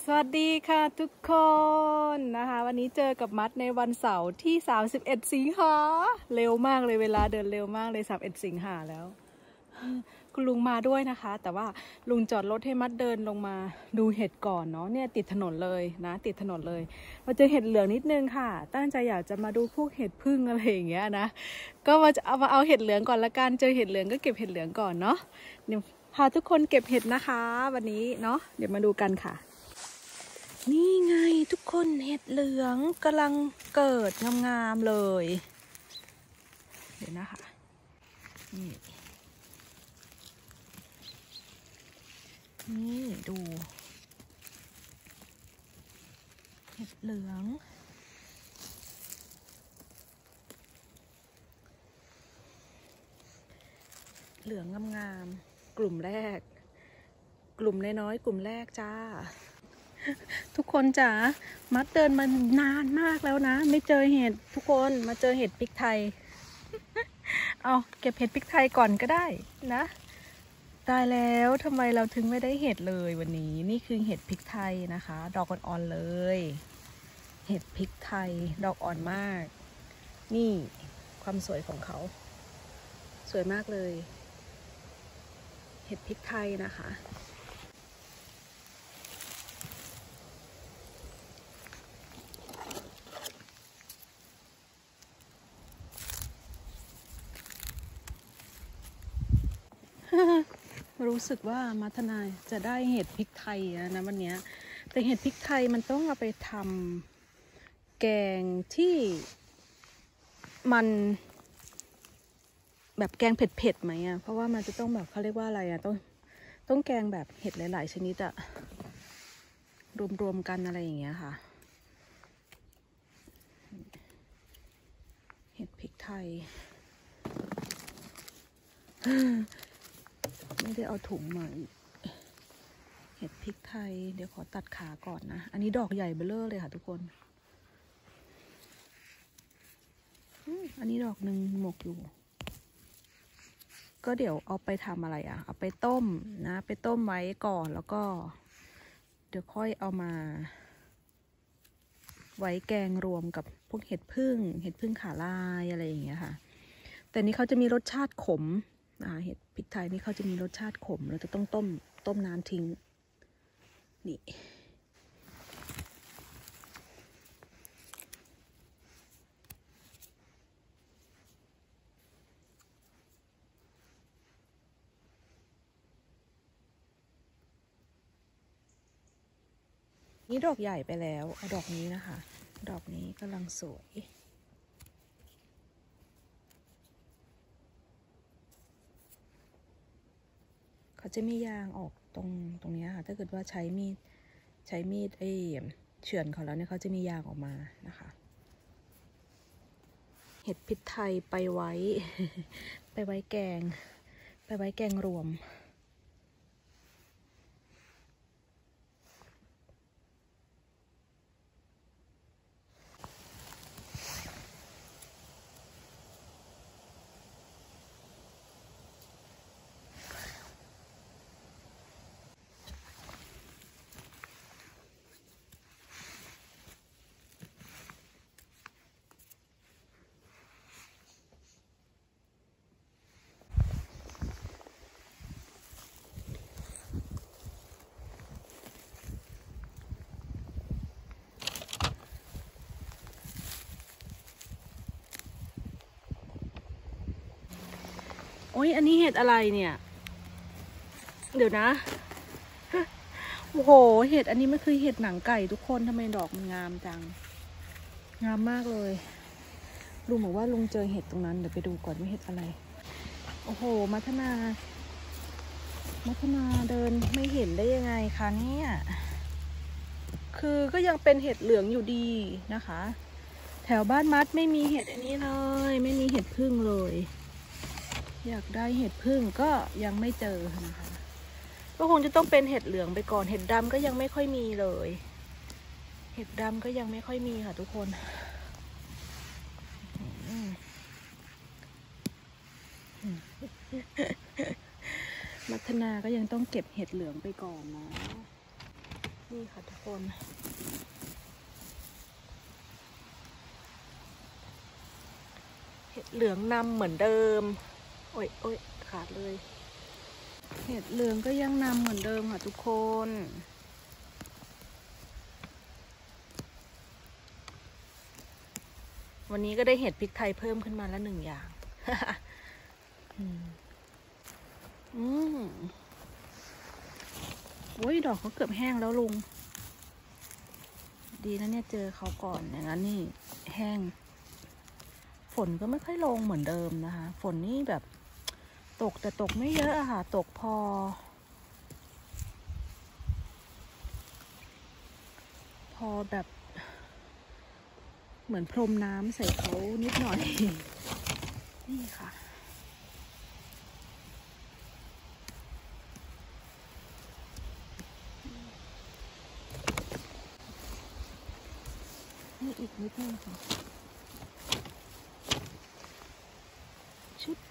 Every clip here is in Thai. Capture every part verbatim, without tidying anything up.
สวัสดีค่ะทุกคนนะคะวันนี้เจอกับมัดในวันเสาร์ที่สามสิบเอ็ดสิงหาเร็วมากเลยเวลาเดินเร็วมากเลยสามสิบเอ็ดสิงหาแล้วคุณลุงมาด้วยนะคะแต่ว่าลุงจอดรถให้มัดเดินลงมาดูเห็ดก่อนเนาะเนี่ยติดถนนเลยนะติดถนนเลยมาเจอเห็ดเหลืองนิดนึงค่ะตั้งใจอยากจะมาดูพวกเห็ดพึ่งอะไรอย่างเงี้ยนะก็มาจะเอามาเอาเห็ดเหลืองก่อนละกันเจอเห็ดเหลืองก็เก็บเห็ดเหลืองก่อนเนาะเดี๋ยวพาทุกคนเก็บเห็ดนะคะวันนี้เนาะเดี๋ยวมาดูกันค่ะนี่ไงทุกคนเห็ดเหลืองกำลังเกิดงามๆเลยเดี๋ยวนะคะนี่นี่ดูเห็ดเหลืองเหลืองงามๆกลุ่มแรกกลุ่มน้อยๆกลุ่มแรกจ้าทุกคนจ๋ามัดเดินมานานมากแล้วนะไม่เจอเห็ดทุกคนมาเจอเห็ดพริกไทยเอาเก็บเห็ดพริกไทยก่อนก็ได้นะตายแล้วทำไมเราถึงไม่ได้เห็ดเลยวันนี้นี่คือเห็ดพริกไทยนะคะดอกอ่อนๆเลยเห็ดพริกไทยดอกอ่อนมากนี่ความสวยของเขาสวยมากเลยเห็ดพริกไทยนะคะรู้สึกว่ามัทนายจะได้เห็ดพริกไทยนะวันนี้แต่เห็ดพริกไทยมันต้องเอาไปทำแกงที่มันแบบแกงเผ็ดๆไหมอ่ะเพราะว่ามันจะต้องแบบเขาเรียกว่าอะไรอ่ะต้องต้องแกงแบบเห็ดหลายๆชนิดอ่ะรวมๆกันอะไรอย่างเงี้ยค่ะเห็ดพริกไทยไม่ได้เอาถุงมาเห็ดพริกไทยเดี๋ยวขอตัดขาก่อนนะอันนี้ดอกใหญ่เบ้อเร่อเลยค่ะทุกคนอันนี้ดอกหนึ่งหมกอยู่ก็เดี๋ยวเอาไปทำอะไรอ่ะเอาไปต้มนะไปต้มไว้ก่อนแล้วก็เดี๋ยวค่อยเอามาไว้แกงรวมกับพวกเห็ดพึ่งเห็ดพึ่งขาลายอะไรอย่างเงี้ยค่ะแต่นี้เขาจะมีรสชาติขมอ่าเห็ดพริกไทยนี่เขาจะมีรสชาติขมเราจะต้องต้มต้มน้ำทิ้งนี่นี่ดอกใหญ่ไปแล้วเอาดอกนี้นะคะดอกนี้กำลังสวยเขาจะมียางออกตรงตรงนี้ค่ะถ้าเกิดว่าใช้มีดใช้มีดไอ้เฉือนเขาแล้วเนี่ยเขาจะมียางออกมานะคะเห็ดพริกไทยไปไว้ ไปไว้แกงไปไว้แกงรวมโอ้ยอันนี้เห็ดอะไรเนี่ยเดี๋ยวนะโอ้โหเห็ดอันนี้มันคือเห็ดหนังไก่ทุกคนทำไมดอกมันงามจังงามมากเลยลุงบอกว่าลุงเจอเห็ดตรงนั้นเดี๋ยวไปดูก่อนว่าเห็ดอะไรโอ้โหมัทนามัทนาเดินไม่เห็นได้ยังไงคะเนี่ยคือก็ยังเป็นเห็ดเหลืองอยู่ดีนะคะแถวบ้านมัดไม่มีเห็ดอันนี้เลยไม่มีเห็ดพึ่งเลยอยากได้เห็ดพึ่งก็ยังไม่เจอนะคะก็คงจะต้องเป็นเห็ดเหลืองไปก่อนเห็ดดำก็ยังไม่ค่อยมีเลยเห็ดดำก็ยังไม่ค่อยมีค่ะทุกคนมัทนาก็ยังต้องเก็บเห็ดเหลืองไปก่อนนะนี่ค่ะทุกคนเห็ดเหลืองนำเหมือนเดิมโอ้ยโอ้ยขาดเลยเห็ดเหลืองก็ยังนำเหมือนเดิมค่ะทุกคนวันนี้ก็ได้เห็ดพริกไทยเพิ่มขึ้นมาแล้วหนึ่งอย่าง อืมอืมโอ้ยดอกเขาเกือบแห้งแล้วลุงดีนะเนี่ยเจอเขาก่อนอย่างนั้นนี่แห้งฝนก็ไม่ค่อยลงเหมือนเดิมนะคะฝนนี่แบบตกแต่ตกไม่เยอะอะค่ะตกพอพอแบบเหมือนพรมน้ำใส่เขานิดหน่อยนี่ค่ะนี่อีกนิดนึงค่ะชุด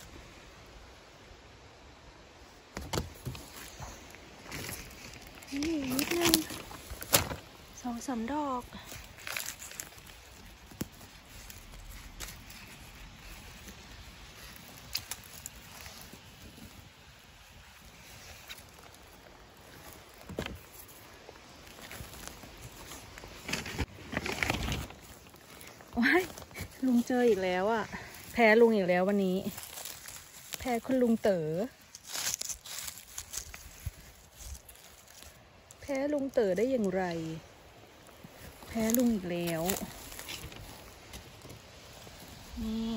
นี่นิดนึงสองสามดอกว้ายลุงเจออีกแล้วอ่ะแพ้ลุงอีกแล้ววันนี้แพ้คุณลุงเต๋อแพ้ลุงเต๋อได้อย่างไรแพ้ลุงอีกแล้วนี่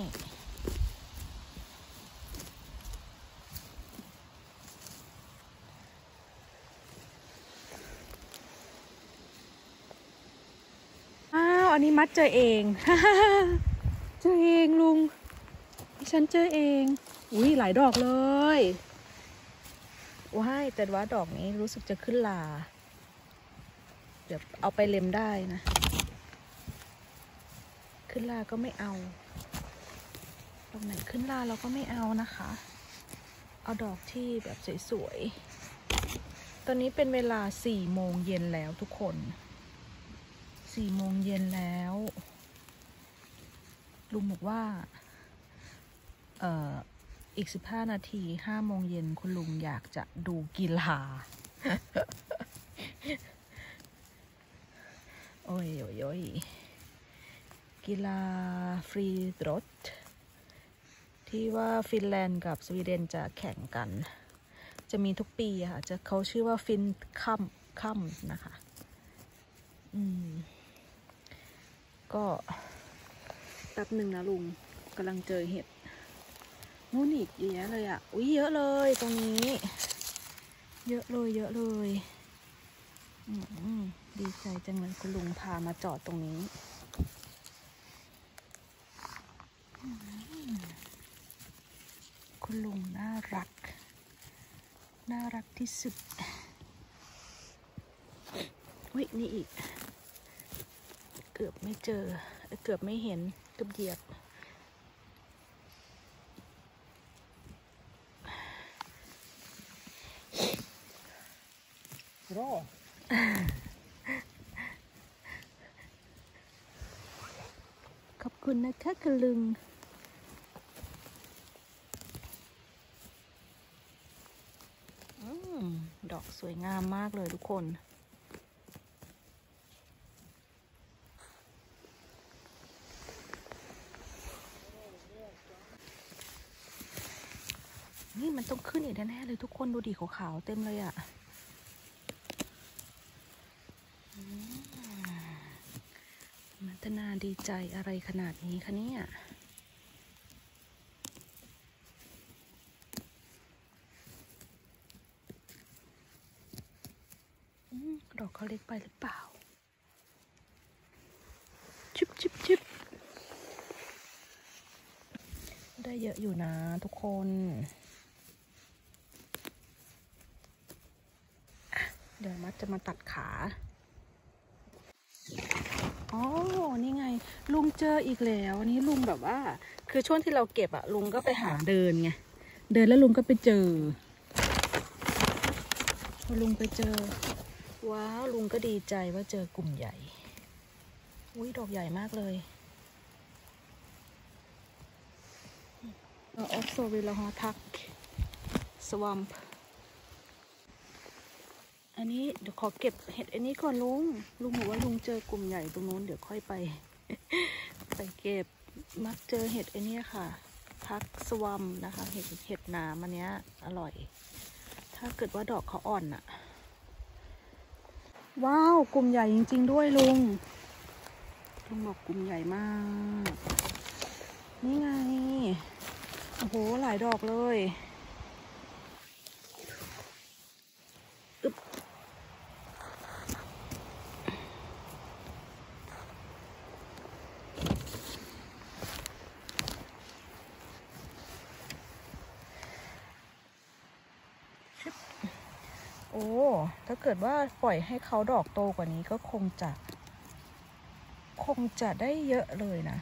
อ้าวอันนี้มัดเจอเอง เจอเองลุงฉันเจอเองอุ้ยหลายดอกเลยว้ายแต่ว่าดอกนี้รู้สึกจะขึ้นลาเดี๋ยวเอาไปเล็มได้นะขึ้นลาก็ไม่เอาดอกไหนขึ้นลาเราก็ไม่เอานะคะเอาดอกที่แบบสวยๆตอนนี้เป็นเวลาสี่โมงเย็นแล้วทุกคนสี่โมงเย็นแล้วลุงบอกว่าเอ่ออีกสิบห้านาทีห้าโมงเย็นคุณลุงอยากจะดูกีฬา โอ้ยโอ้ยโอ้ยกีฬาฟรีดรอทที่ว่าฟินแลนด์กับสวีเดนจะแข่งกันจะมีทุกปีค่ะจะเขาชื่อว่าฟินคัมคัมนะคะอืมก็แป๊บหนึ่งนะลุงกำลังเจอเห็ดนู่นอีกเยอะเลยอ่ะอุ้ยเยอะเลยตรงนี้เยอะเลยเยอะเลยอืมดีใจจังเลยคุณลุงพามาจอดตรงนี้คุณลุงน่ารักน่ารักที่สุดอุ้ยนี่อีกเกือบไม่เจอเกือบไม่เห็นเกือบเหยียบรอขอบคุณนะคะคุณลุงดอกสวยงามมากเลยทุกคนนี่มันต้องขึ้นอีกแน่ๆเลยทุกคนดูดิขาวๆเต็มเลยอ่ะมัตนาดีใจอะไรขนาดนี้คะเนี่ยดอกเขาเล็กไปหรือเปล่าชิบชิบชิบได้เยอะอยู่นะทุกคนเดี๋ยวมัดจะมาตัดขาอ๋อนี่ไงลุงเจออีกแล้วนี่ลุงแบบว่าคือช่วงที่เราเก็บอะลุงก็ไปหาเดินไงเดินแล้วลุงก็ไปเจอพอลุงไปเจอว้าวลุงก็ดีใจว่าเจอกลุ่มใหญ่อุ้ยดอกใหญ่มากเลยออฟโซวิลาฮอทักสวัมป์อันนี้เดี๋ยวขอเก็บเห็ดอันนี้ก่อนลุงลุงบอกว่าลุงเจอกลุ่มใหญ่ตรงนู้นเดี๋ยวค่อยไป ไปเก็บมักเจอเห็ดอันนี้ค่ะทักสวัมนะคะเห็ดเห็ดหนามอันเนี้ยอร่อยถ้าเกิดว่าดอกเขาอ่อนอะว้าวกลุ่มใหญ่จริงๆด้วยลุงลุงบอกกลุ่มใหญ่มากนี่ไงโอ้โหหลายดอกเลยอึ๊บโอ้ถ้าเกิดว่าปล่อยให้เขาดอกโตกว่านี้ก็คงจะคงจะได้เยอะเลยนะ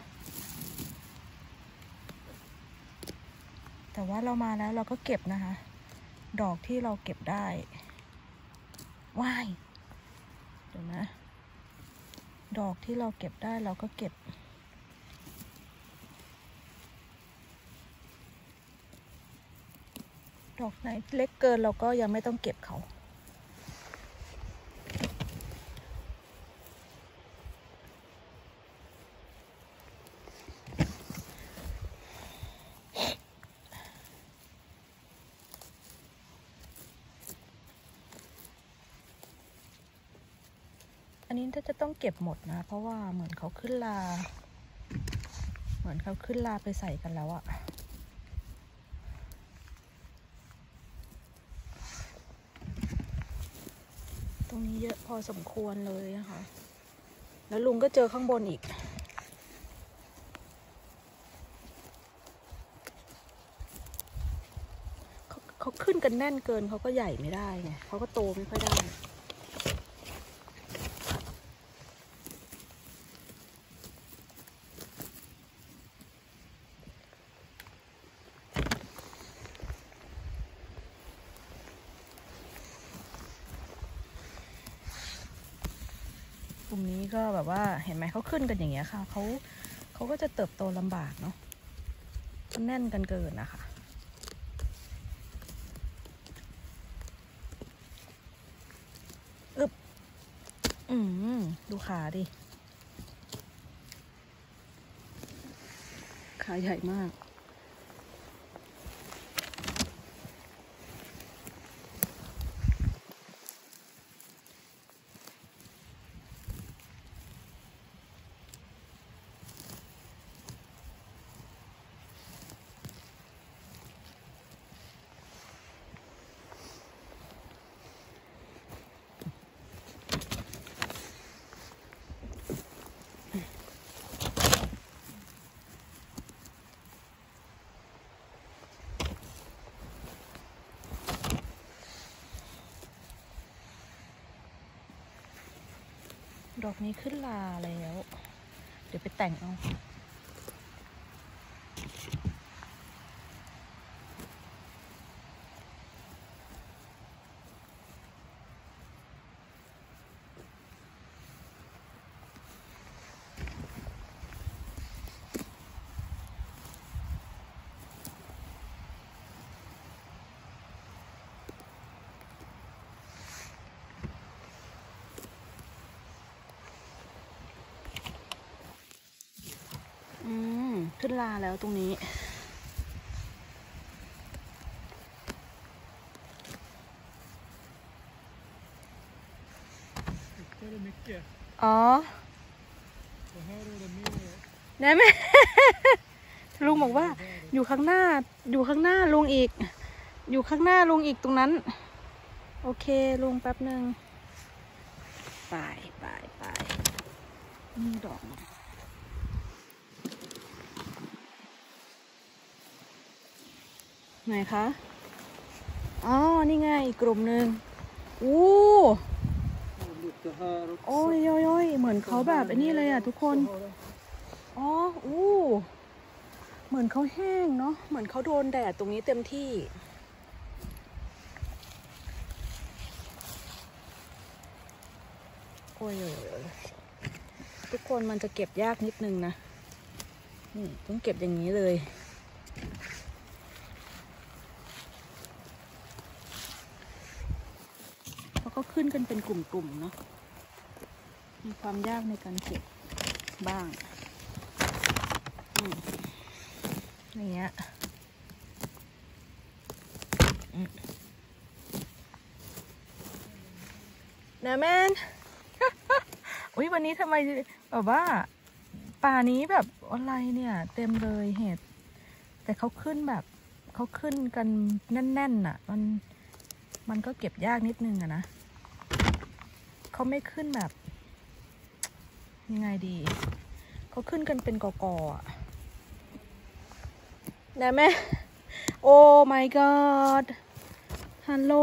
แต่ว่าเรามาแล้วเราก็เก็บนะคะดอกที่เราเก็บได้ว้ายเดี๋ยวนะดอกที่เราเก็บได้เราก็เก็บดอกไหนเล็กเกินเราก็ยังไม่ต้องเก็บเขาอันนี้ถ้าจะต้องเก็บหมดนะเพราะว่าเหมือนเขาขึ้นลาเหมือนเขาขึ้นลาไปใส่กันแล้วอะตรงนี้เยอะพอสมควรเลยนะคะแล้วลุงก็เจอข้างบนอีกเขาเขาขึ้นกันแน่นเกินเขาก็ใหญ่ไม่ได้ไงเขาก็โตไม่ค่อยได้กลุ่มนี้ก็แบบว่าเห็นไหมเขาขึ้นกันอย่างเงี้ยค่ะเขาเขาก็จะเติบโตลำบากเนาะแน่นกันเกินนะคะอึบอืมดูขาดิขาใหญ่มากดอกนี้ขึ้นลาแล้วเดี๋ยวไปแต่งเอาอืมขึ้นลาแล้วตรงนี้อ๋อได้ไหม ลุงบอกว่าอยู่ข้างหน้าอยู่ข้างหน้าลุงอีกอยู่ข้างหน้าลุงอีกตรงนั้นโอเคลุงแป๊บหนึ่งไปไปไปนี่ดอกไหนคะอ๋อนี่ไงอีกกลุ่มหนึ่งอู้โอ้ยโอ้ยโอ้ยเหมือนเขาแบบไอ้นี่เลยอ่ะทุกคนอ๋ออู้เหมือนเขาแห้งเนาะเหมือนเขาโดนแดดตรงนี้เต็มที่อ้ยทุกคนมันจะเก็บยากนิดนึงนะนี่ต้องเก็บอย่างนี้เลยเขาก็ขึ้นกันเป็นกลุ่มๆเนาะมีความยากในการเก็บบ้างอย่างเงี้ยนะแม่น อุ้ยวันนี้ทำไมแบบว่าป่านี้แบบอะไรเนี่ยเต็มเลยเห็ดแต่เขาขึ้นแบบเขาขึ้นกันแน่นๆน่ะมันมันก็เก็บยากนิดนึงอะนะเขาไม่ขึ้นแบบยังไงดีเขาขึ้นกันเป็นกอๆอะได้ไหมโอ้ my god ฮัลโหล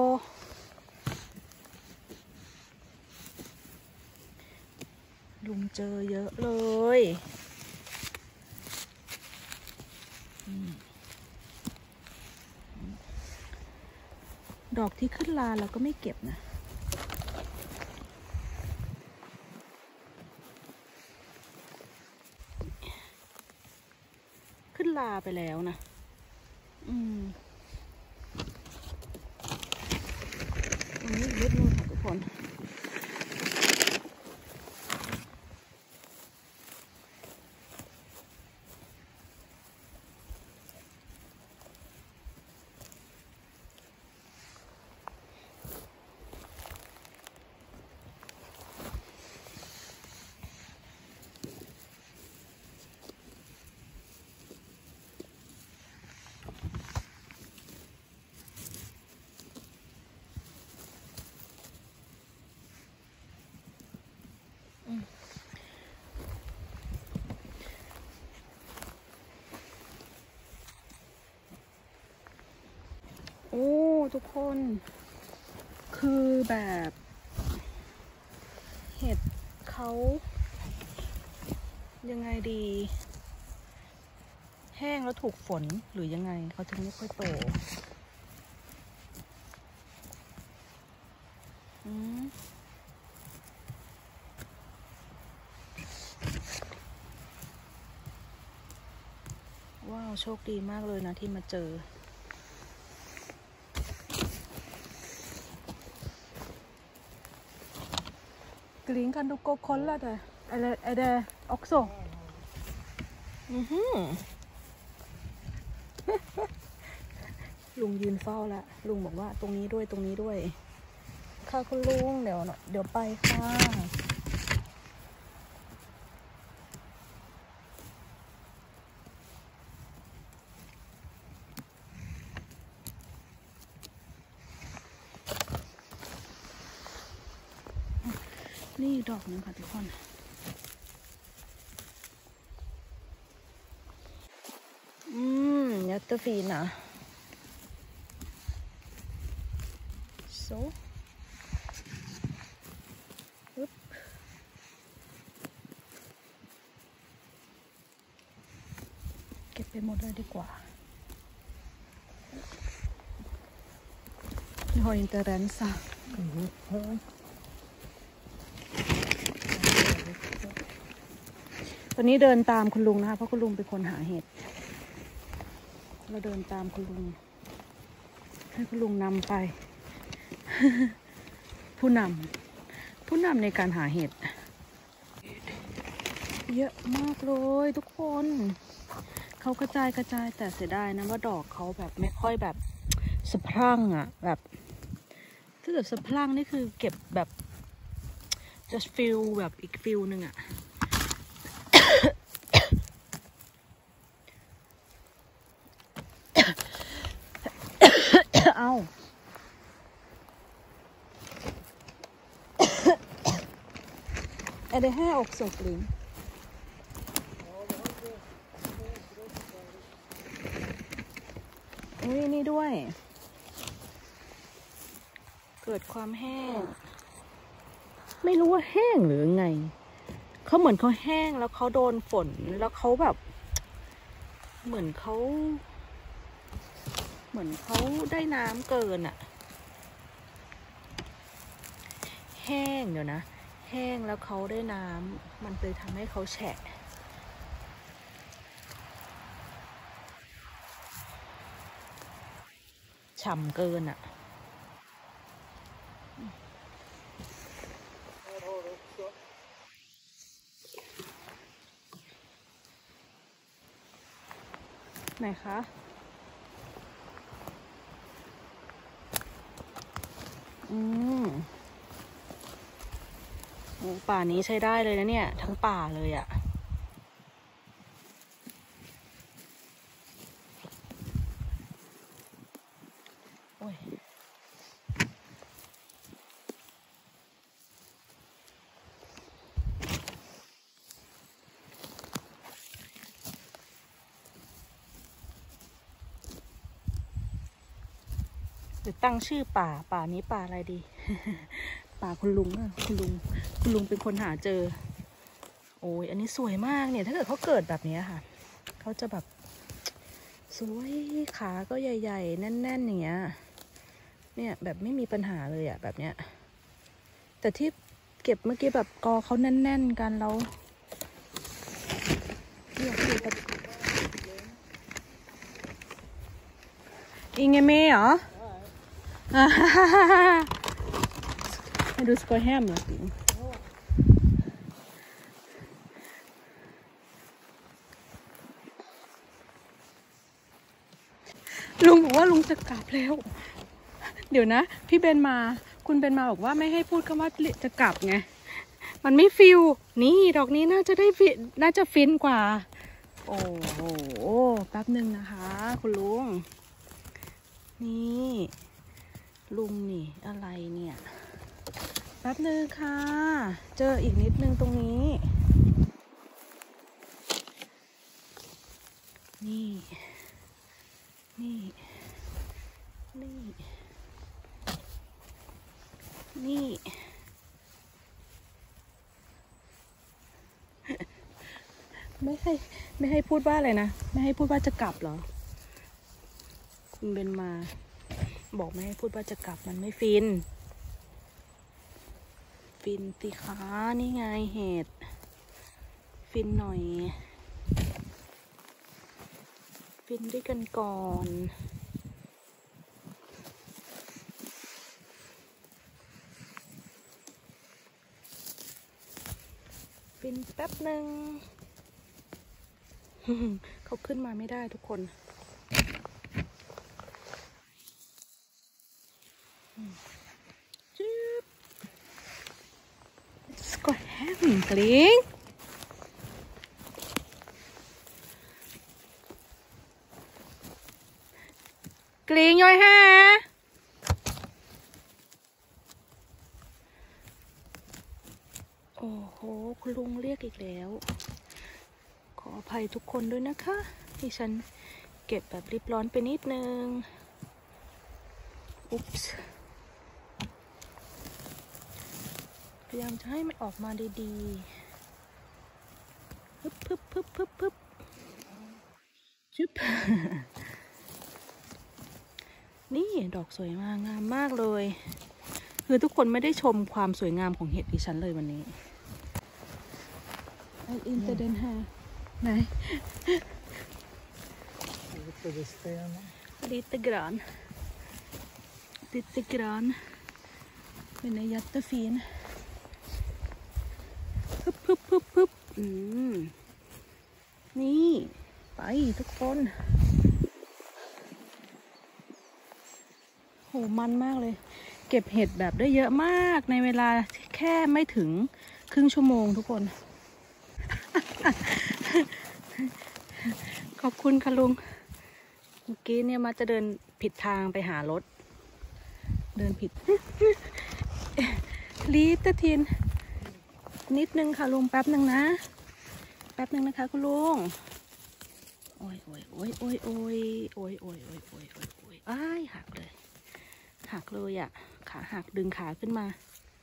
ลุงเจอเยอะเลยดอกที่ขึ้นลาเราก็ไม่เก็บนะขึ้นลาไปแล้วนะอืมตรงนี้นิดนึงค่ะทุกคนโอ้ทุกคนคือแบบเห็ดเขายังไงดีแห้งแล้วถูกฝนหรือยังไงเขาถึงไม่ค่อยโตอืมว้าวโชคดีมากเลยนะที่มาเจอKling kan du gå och kolla där? Eller är det också? Mhm. ลุงยืนเฝ้าแล้วลุงบอกว่าตรงนี้ด้วยตรงนี้ด้วยค่ะคุณลุงเดี๋ยวเดี๋ยวไปค่ะนี่ดอกนึงค่ะทุกคนอืมยัตเตอร์ฟีนะโซปึ๊บเก็บไปหมดเลยดีกว่าหอยอินเตอร์เรนซ่าตอนนี้เดินตามคุณลุงนะคะเพราะคุณลุงเป็นคนหาเห็ดเราเดินตามคุณลุงให้คุณลุงนำไป ผู้นำผู้นำในการหาเห็ดเยอะมากเลยทุกคนเขากระจายกระจายแต่เสียดายนะว่าดอกเขาแบบไม่ค่อยแบบสะพรั่งอ่ะแบบถ้าเกิดสะพรั่งนี่คือเก็บแบบ just feel แบบอีกฟิลหนึ่งอ่ะเอาär det här också Kling? อุ้ยนี่ด้วยเกิดความแห้งไม่รู้ว่าแห้งหรือไงเขาเหมือนเขาแห้งแล้วเขาโดนฝนแล้วเขาแบบเหมือนเขาเหมือนเขาได้น้ำเกินอะแห้งเดี๋ยวนะแห้งแล้วเขาได้น้ำมันเลยทำให้เขาแฉะฉ่ำเกินอ่ะไหนคะอืมโอ้ป่านี้ใช้ได้เลยนะเนี่ยทั้งป่าเลยอะ่ะโอ้ยหรือตั้งชื่อป่าป่านี้ป่าอะไรดี ป่าคุณลุงอะคุณลุงคุณลุงเป็นคนหาเจอโอ้ยอันนี้สวยมากเนี่ยถ้าเกิดเขาเกิดแบบนี้ค่ะเขาจะแบบสวยขาก็ใหญ่ๆแน่นๆอย่างเงี้ยเนี่ยแบบไม่มีปัญหาเลยอะแบบเนี้ยแต่ที่เก็บเมื่อกี้แบบกอเขาแน่นๆกันแล้วอยากดูแบบอิงเงเม่เหรอให้ดูสกอยแฮมเหรอลุงบอกว่าลุงจะกลับแล้วเดี๋ยวนะพี่เบนมาคุณเบนมาบอกว่าไม่ให้พูดคำว่าจะกลับไงมันไม่ฟิลนี่ดอกนี้น่าจะได้ฟิน่าจะฟินกว่าโอ้โหแป๊บหนึ่งนะคะคุณลุงนี่ลุงนี่อะไรเนี่ยแป๊บนึงค่ะเจออีกนิดนึงตรงนี้นี่นี่นี่นี่ไม่ให้ไม่ให้พูดว่าอะไรนะไม่ให้พูดว่าจะกลับเหรอคุณเบนมาบอกไม่ให้พูดว่าจะกลับมันไม่ฟินฟินติคะนี่ไงเห็ดฟินหน่อยฟินด้วยกันก่อนฟินแป๊บหนึ่ง เขาขึ้นมาไม่ได้ทุกคนจึ๊บสกอตแฮมกลิ้งกลิ้งย่อยฮะโอ้โหคุณลุงเรียกอีกแล้วขออภัยทุกคนด้วยนะคะที่ฉันเก็บแบบรีบร้อนไปนิดนึงอุ๊ปส์พยายามจะให้มันออกมาดีๆพึบพึบพึบพึบพึบจึ๊บ นี่ดอกสวยมากงามมากเลยคือทุกคนไม่ได้ชมความสวยงามของเห็ดดิฉันเลยวันนี้ไออินเตอร์เดนฮะไหนlite grann lite grann den är jättefinพึบพึบพึบพึบอืมนี่ไปทุกคนโหมันมากเลยเก็บเห็ดแบบได้เยอะมากในเวลาแค่ไม่ถึงครึ่งชั่วโมงทุกคน ขอบคุณค่ะลุงเมื่อกี้เนี่ยมาจะเดินผิดทางไปหารถเดินผิด ลีตะทินนิดนึงค่ะลุงแป๊บนึงนะแป๊บนึงนะคะคุณลุงโอ้ยโอ้ยโอ้ยโอ้ยโอ้ยโอ้ยโอ้ยโอ้ยโอ้ยโอ้ยโอ้ยอ้ายหักเลยหักเลยอ่ะขาหักดึงขาขึ้นมา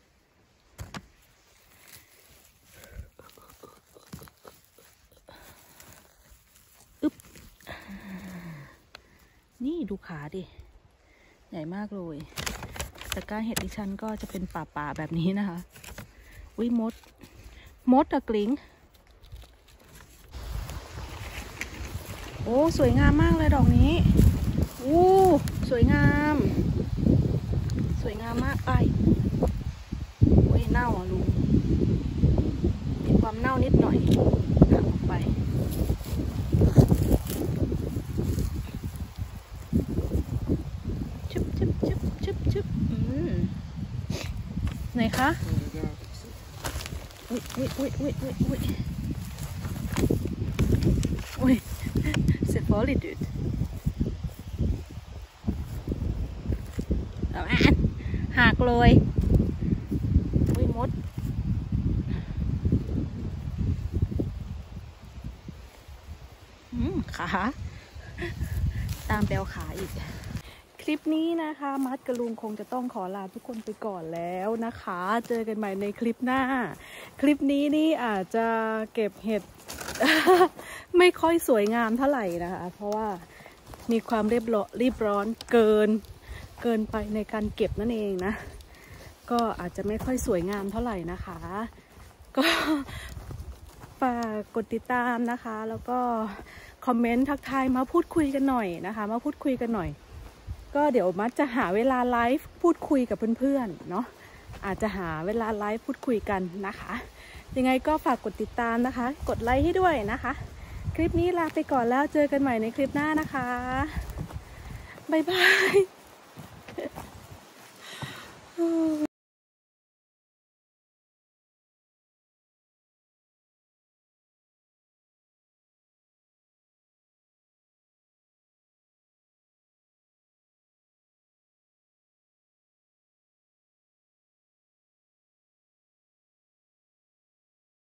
อึ๊บนี่ดูขาดิใหญ่มากเลยแต่ก้าเห็ดดิฉันก็จะเป็นป่าๆแบบนี้นะคะอุ้ยมดมดอะกลิ้งโอ้สวยงามมากเลยดอกนี้อู้สวยงามสวยงามมากไปโอ้ยเน่าอ่ะลุงมีความเน่านิดหน่อยหักออกไปชึบชึบชึบชึบชึบอืมไหนคะอุ้ยอุ้ยอุ้ยอุ้ยอุ้ยอุ้ยอุ้ยเสร็จพอลิดดเอาอ่ะหักเลยอุ้ยมดอืมขาตามแปลวขาอีกคลิปนี้นะคะมัดกับลุงคงจะต้องขอลาทุกคนไปก่อนแล้วนะคะเจอกันใหม่ในคลิปหน้าคลิปนี้นี่อาจจะเก็บเห็ด ไม่ค่อยสวยงามเท่าไหร่นะคะเพราะว่ามีความเรียบร้อยรีบร้อนเกินเกินไปในการเก็บนั่นเองนะก็อาจจะไม่ค่อยสวยงามเท่าไหร่นะคะก็ฝากกดติดตามนะคะแล้วก็คอมเมนต์ทักทายมาพูดคุยกันหน่อยนะคะมาพูดคุยกันหน่อยก็เดี๋ยวมัดจะหาเวลาไลฟ์พูดคุยกับเพื่อนๆเนาะอาจจะหาเวลาไลฟ์พูดคุยกันนะคะยังไงก็ฝากกดติดตามนะคะกดไลค์ให้ด้วยนะคะคลิปนี้ลาไปก่อนแล้วเจอกันใหม่ในคลิปหน้านะคะบ๊ายบาย